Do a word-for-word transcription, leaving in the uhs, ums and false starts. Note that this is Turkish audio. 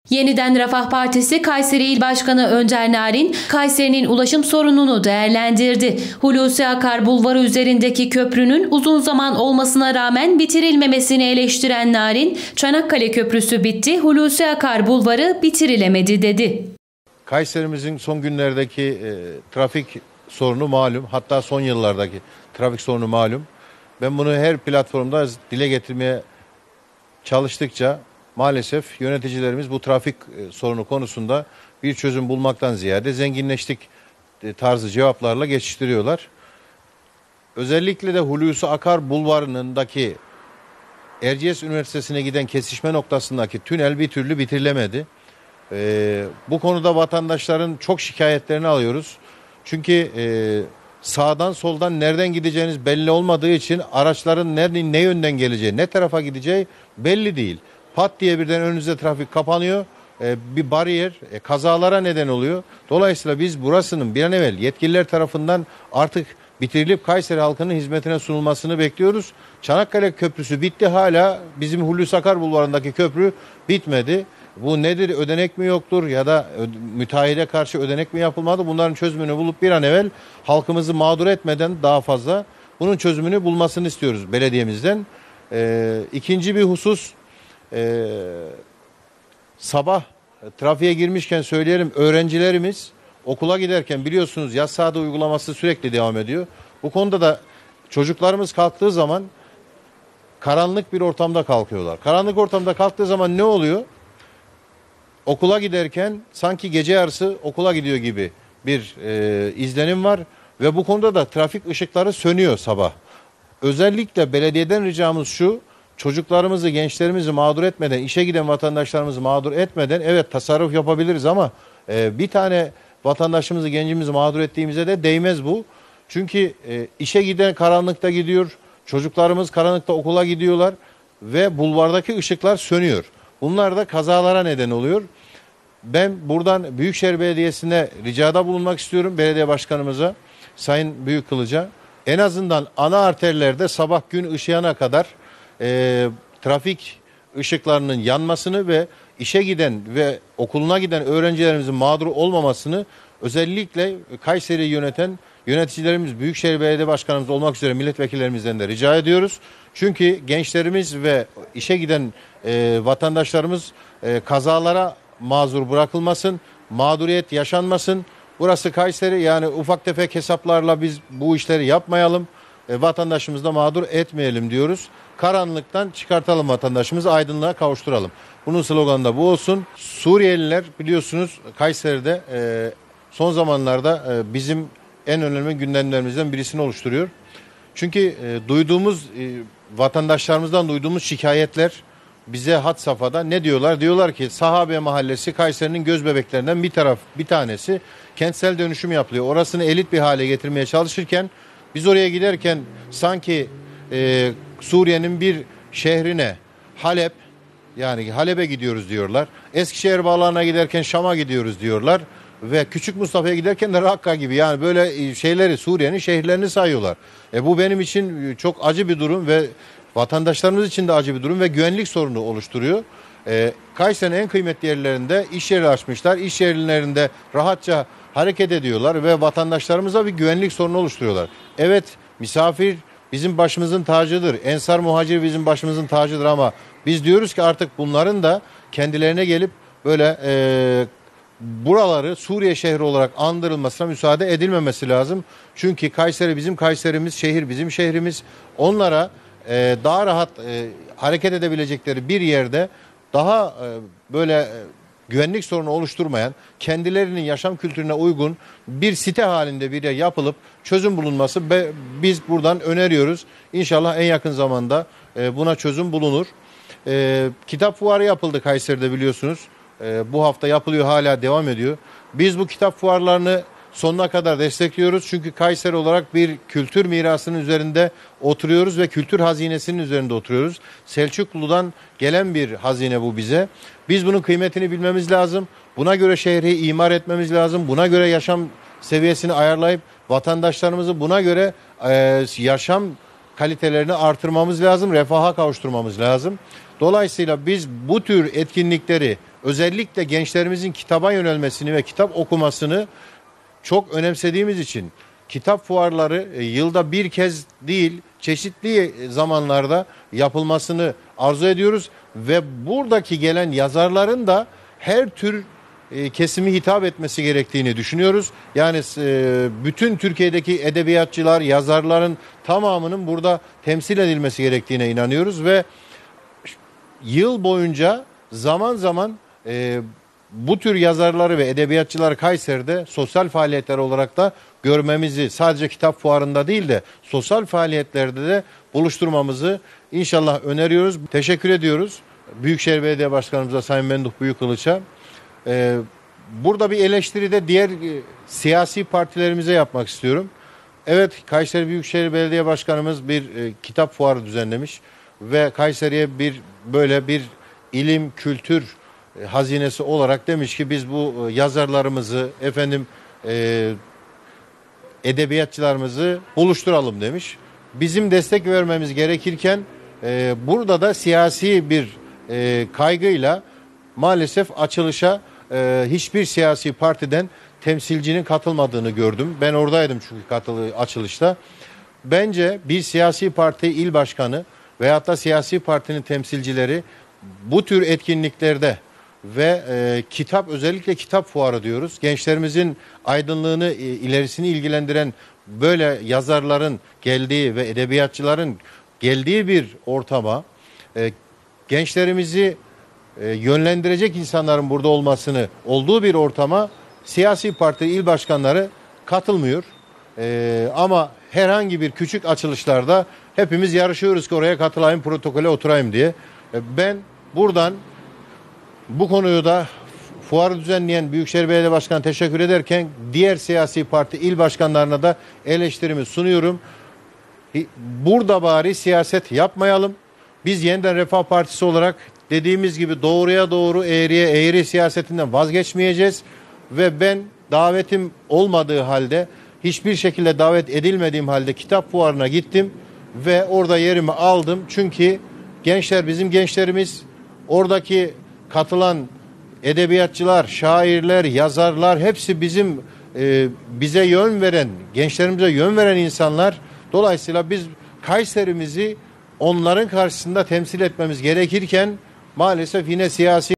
Yeniden Refah Partisi Kayseri İl Başkanı Önder Narin, Kayseri'nin ulaşım sorununu değerlendirdi. Hulusi Akar Bulvarı üzerindeki köprünün uzun zaman olmasına rağmen bitirilmemesini eleştiren Narin, Çanakkale Köprüsü bitti, Hulusi Akar Bulvarı bitirilemedi dedi. Kayserimizin son günlerdeki e, trafik sorunu malum, hatta son yıllardaki trafik sorunu malum. Ben bunu her platformda dile getirmeye çalıştıkça maalesef yöneticilerimiz bu trafik sorunu konusunda bir çözüm bulmaktan ziyade zenginleştik tarzı cevaplarla geçiştiriyorlar. Özellikle de Hulusi Akar Bulvarı'ndaki Erciyes Üniversitesi'ne giden kesişme noktasındaki tünel bir türlü bitirilemedi. Ee, bu konuda vatandaşların çok şikayetlerini alıyoruz. Çünkü e, sağdan soldan nereden gideceğiniz belli olmadığı için araçların nereden, ne yönden geleceği, ne tarafa gideceği belli değil. Pat diye birden önünüzde trafik kapanıyor. Ee, bir bariyer e, kazalara neden oluyor. Dolayısıyla biz burasının bir an evvel yetkililer tarafından artık bitirilip Kayseri halkının hizmetine sunulmasını bekliyoruz. Çanakkale Köprüsü bitti, hala bizim Hulusi Akar Bulvarı'ndaki köprü bitmedi. Bu nedir? Ödenek mi yoktur ya da müteahhide karşı ödenek mi yapılmadı? Bunların çözümünü bulup bir an evvel halkımızı mağdur etmeden daha fazla bunun çözümünü bulmasını istiyoruz belediyemizden. Ee, ikinci bir husus, e, sabah trafiğe girmişken söyleyelim, öğrencilerimiz okula giderken biliyorsunuz yaz saati uygulaması sürekli devam ediyor. Bu konuda da çocuklarımız kalktığı zaman karanlık bir ortamda kalkıyorlar. Karanlık ortamda kalktığı zaman ne oluyor? Okula giderken sanki gece yarısı okula gidiyor gibi bir e, izlenim var ve bu konuda da trafik ışıkları sönüyor sabah. Özellikle belediyeden ricamız şu: çocuklarımızı, gençlerimizi mağdur etmeden, işe giden vatandaşlarımızı mağdur etmeden evet tasarruf yapabiliriz ama e, bir tane vatandaşımızı, gencimizi mağdur ettiğimize de değmez bu. Çünkü e, işe giden karanlıkta gidiyor, çocuklarımız karanlıkta okula gidiyorlar ve bulvardaki ışıklar sönüyor. Bunlar da kazalara neden oluyor. Ben buradan Büyükşehir Belediyesi'ne ricada bulunmak istiyorum, belediye başkanımıza, Sayın Büyükkılıç'a. En azından ana arterlerde sabah gün ışıyana kadar e, trafik ışıklarının yanmasını ve işe giden ve okuluna giden öğrencilerimizin mağdur olmamasını özellikle Kayseri'yi yöneten yöneticilerimiz, Büyükşehir Belediye Başkanımız olmak üzere milletvekillerimizden de rica ediyoruz. Çünkü gençlerimiz ve işe giden e, vatandaşlarımız e, kazalara mazur bırakılmasın, mağduriyet yaşanmasın. Burası Kayseri, yani ufak tefek hesaplarla biz bu işleri yapmayalım, e, vatandaşımızı da mağdur etmeyelim diyoruz. Karanlıktan çıkartalım vatandaşımızı, aydınlığa kavuşturalım. Bunun sloganı da bu olsun. Suriyeliler biliyorsunuz Kayseri'de e, son zamanlarda e, bizim en önemli gündemlerimizden birisini oluşturuyor. Çünkü e, duyduğumuz, e, vatandaşlarımızdan duyduğumuz şikayetler bize had safhada. Ne diyorlar? Diyorlar ki Sahabe Mahallesi Kayseri'nin göz bebeklerinden bir taraf, bir tanesi. Kentsel dönüşüm yapılıyor. Orasını elit bir hale getirmeye çalışırken biz oraya giderken sanki e, Suriye'nin bir şehrine, Halep, yani Halep'e gidiyoruz diyorlar. Eskişehir bağlarına giderken Şam'a gidiyoruz diyorlar. Ve Küçük Mustafa'ya giderken de Rakka gibi, yani böyle şeyleri, Suriye'nin şehirlerini sayıyorlar. E bu benim için çok acı bir durum ve vatandaşlarımız için de acı bir durum ve güvenlik sorunu oluşturuyor. E, Kayseri'nin en kıymetli yerlerinde iş yeri açmışlar. İş yerlerinde rahatça hareket ediyorlar ve vatandaşlarımıza bir güvenlik sorunu oluşturuyorlar. Evet, misafir bizim başımızın tacıdır. Ensar muhacir bizim başımızın tacıdır ama biz diyoruz ki artık bunların da kendilerine gelip böyle e, buraları Suriye şehri olarak andırılmasına müsaade edilmemesi lazım. Çünkü Kayseri bizim Kayserimiz, şehir bizim şehrimiz. Onlara e, daha rahat e, hareket edebilecekleri bir yerde daha e, böyle e, güvenlik sorunu oluşturmayan, kendilerinin yaşam kültürüne uygun bir site halinde bir yer yapılıp çözüm bulunması ve biz buradan öneriyoruz. İnşallah en yakın zamanda e, buna çözüm bulunur. E, kitap fuarı yapıldı Kayseri'de biliyorsunuz. E, bu hafta yapılıyor, hala devam ediyor. Biz bu kitap fuarlarını sonuna kadar destekliyoruz. Çünkü Kayseri olarak bir kültür mirasının üzerinde oturuyoruz ve kültür hazinesinin üzerinde oturuyoruz. Selçuklu'dan gelen bir hazine bu bize. Biz bunun kıymetini bilmemiz lazım. Buna göre şehri imar etmemiz lazım. Buna göre yaşam seviyesini ayarlayıp vatandaşlarımızı buna göre e, yaşam kalitelerini artırmamız lazım. Refaha kavuşturmamız lazım. Dolayısıyla biz bu tür etkinlikleri, özellikle gençlerimizin kitaba yönelmesini ve kitap okumasını çok önemsediğimiz için kitap fuarları e, yılda bir kez değil, çeşitli zamanlarda yapılmasını arzu ediyoruz ve buradaki gelen yazarların da her tür e, kesimi hitap etmesi gerektiğini düşünüyoruz. Yani e, bütün Türkiye'deki edebiyatçılar, yazarların tamamının burada temsil edilmesi gerektiğine inanıyoruz ve yıl boyunca zaman zaman e, bu tür yazarları ve edebiyatçıları Kayseri'de sosyal faaliyetler olarak da görmemizi, sadece kitap fuarında değil de sosyal faaliyetlerde de buluşturmamızı inşallah öneriyoruz. Teşekkür ediyoruz Büyükşehir Belediye Başkanımıza, Sayın Memduh Büyükkılıç'a. Ee, burada bir eleştiri de diğer e, siyasi partilerimize yapmak istiyorum. Evet, Kayseri Büyükşehir Belediye Başkanımız bir e, kitap fuarı düzenlemiş ve Kayseri'ye bir böyle bir ilim, kültür e, hazinesi olarak demiş ki biz bu e, yazarlarımızı, efendim e, edebiyatçılarımızı buluşturalım demiş. Bizim destek vermemiz gerekirken e, burada da siyasi bir e, kaygıyla maalesef açılışa e, hiçbir siyasi partiden temsilcinin katılmadığını gördüm. Ben oradaydım çünkü katılı açılışta. Bence bir siyasi parti il başkanı veyahut da siyasi partinin temsilcileri bu tür etkinliklerde ve e, kitap, özellikle kitap fuarı diyoruz. Gençlerimizin aydınlığını, e, ilerisini ilgilendiren böyle yazarların geldiği ve edebiyatçıların geldiği bir ortama e, gençlerimizi e, yönlendirecek insanların burada olmasını olduğu bir ortama siyasi parti il başkanları katılmıyor. E, ama herhangi bir küçük açılışlarda hepimiz yarışıyoruz ki oraya katılayım, protokole oturayım diye. E, ben buradan bu konuyu da fuarı düzenleyen Büyükşehir Belediye Başkanı teşekkür ederken diğer siyasi parti il başkanlarına da eleştirimi sunuyorum. Burada bari siyaset yapmayalım. Biz Yeniden Refah Partisi olarak dediğimiz gibi doğruya doğru, eğriye eğri siyasetinden vazgeçmeyeceğiz. Ve ben davetim olmadığı halde, hiçbir şekilde davet edilmediğim halde kitap fuarına gittim ve orada yerimi aldım. Çünkü gençler bizim gençlerimiz, oradaki katılan edebiyatçılar, şairler, yazarlar hepsi bizim e, bize yön veren, gençlerimize yön veren insanlar. Dolayısıyla biz Kayserimizi onların karşısında temsil etmemiz gerekirken maalesef yine siyasi